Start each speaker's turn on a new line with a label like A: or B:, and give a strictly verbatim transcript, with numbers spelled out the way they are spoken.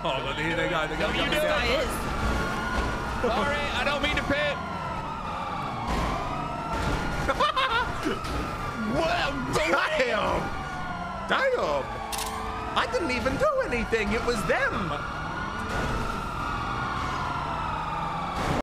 A: Oh, but here they go. They go.
B: What you
A: coming
B: doing?
A: down.
C: Guy is.
B: Sorry, I don't mean to pit. Well,
A: Damn! Damn! I didn't even do anything. It was them.